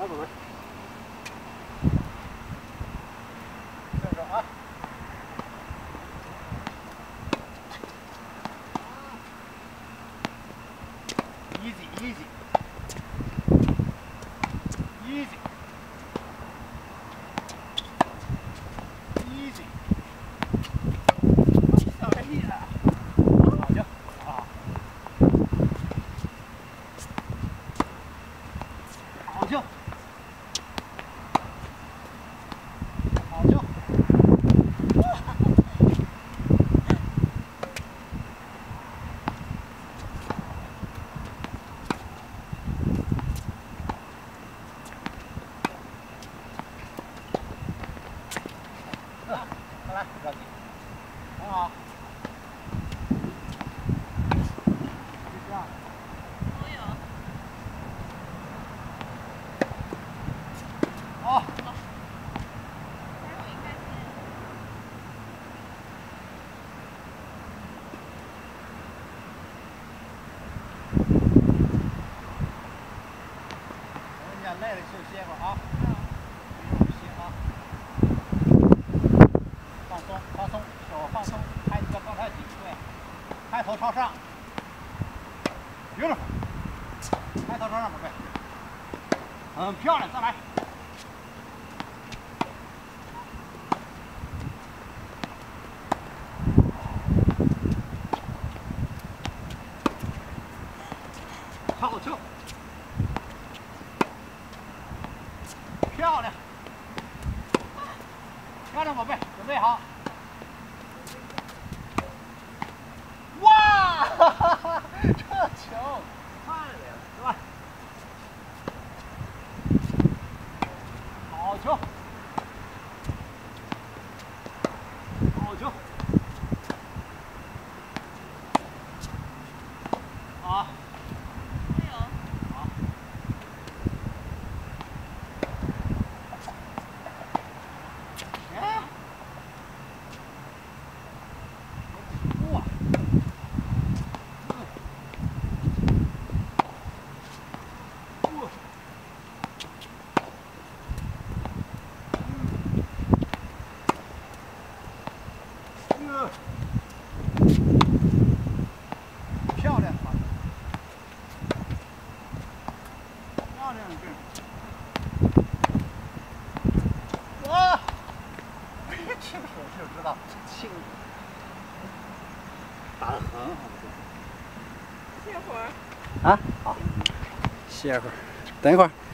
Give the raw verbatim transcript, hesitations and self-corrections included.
宝贝。这个啊。Easy, easy, easy, easy。小人意了，好球啊！好球，好球！来，来，不着急，很好。就这样。 都有。 好。 还有一开始。 等人家累了休歇会儿啊。 嗯。 不用歇啊。放松，放松，手放松，抬不要抱太紧，对，抬头朝上，匀了，抬头朝上，宝贝，很漂亮，再来，好球，漂亮，漂亮，宝贝，准备好。哇，哈哈哈，这球太美了，是吧？好球，好球，好， 还有。 好，哎，哇！漂亮，漂亮这，哇！轻手就知道轻，打得很好。 歇会儿。 啊，好，歇会儿，等一会儿。